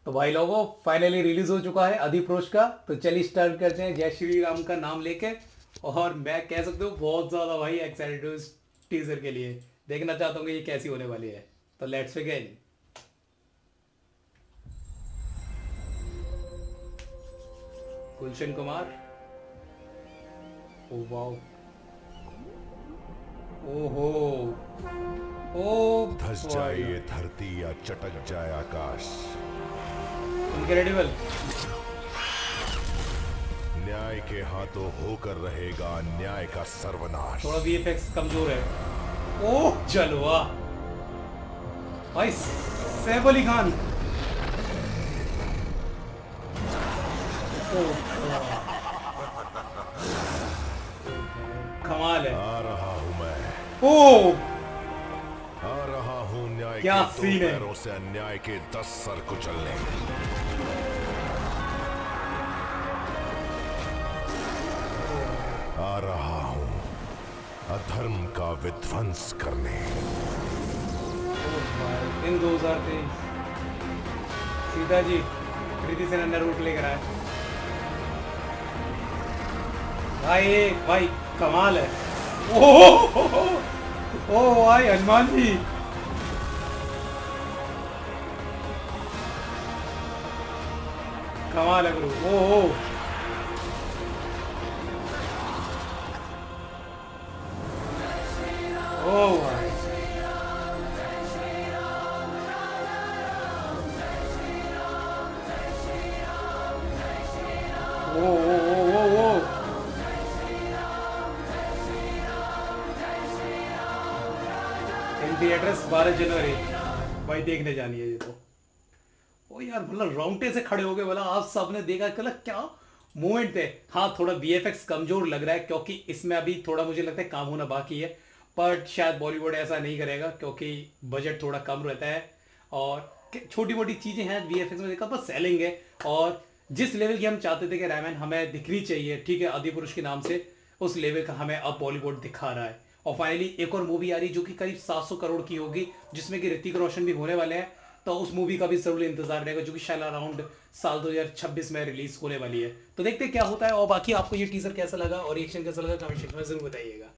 तो भाई लोगों फाइनली रिलीज हो चुका है अधिप्रोष का। तो चलिए स्टार्ट करते हैं जय श्री राम का नाम लेके। और मैं कह सकता हूँ बहुत ज्यादा भाई एक्साइटेड हूँ इस टीजर के लिए। देखना चाहता हूँ कि ये कैसी होने वाली है। तो let's begin. Gulshan Kumar. Oh wow. ओहो। ओ धस जाए भाई। ये धरती या चटक जाए आकाश, इनक्रेडिबल। न्याय के हाथों होकर रहेगा न्याय का सर्वनाश। थोड़ा वीएफएक्स कमजोर है। ओह जलवा। भाई सैफ अली खान। ओह कमाल है। आ रहा हूं मैं, ओह आ रहा हूं न्याय क्या के दो सीन है। पैरों से अन्याय के 10 सर कुचलने। आ रहा हूं अधर्म का विध्वंस करने। इन 2023 सीता जी कृति सेना रूट लेकर आए। भाई भाई कमाल है। ओह भाई हनुमान जी। कमाल है गुरु। ओह ओह भाई। ओ इन थिएटर्स 12 जनवरी। भाई देखने जानी है ये तो। ओ यार मतलब रोंगटे से खड़े हो गए। बोला आप सबने देखा कल क्या मोमेंट थे। हाँ थोड़ा वीएफएक्स कमजोर लग रहा है क्योंकि इसमें अभी थोड़ा मुझे लगता है काम होना बाकी है। पर शायद बॉलीवुड ऐसा नहीं करेगा क्योंकि बजट थोड़ा कम रहता है। और छोटी मोटी चीजें हैं वीएफएक्स में देखा पर सेलिंग है। और जिस लेवल की हम चाहते थे कि रायमैन हमें दिखनी चाहिए ठीक है आदिपुरुष के नाम से, उस लेवल का हमें अब बॉलीवुड दिखा रहा है। और फाइनली एक और मूवी आ रही जो कि करीब 700 करोड़ की होगी, जिसमें कि ऋतिक रोशन भी होने वाले हैं। तो उस मूवी का भी जरूर इंतजार रहेगा जो कि शायद अराउंड साल 2026 में रिलीज होने वाली है। तो देखते हैं क्या होता है। और बाकी आपको ये टीजर कैसा लगा और रिएक्शन कैसा लगा कमेंट सेक्शन में जरूर बताइएगा।